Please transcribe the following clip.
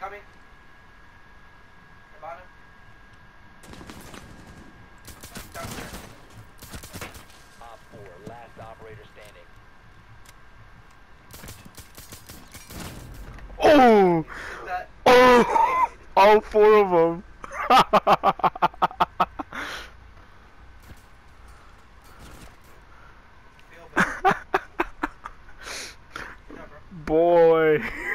Coming. Bottom. Down here. Op 4, last operator standing. Oh! That. Oh! All four of them. Feel bad. Good job, bro. Boy.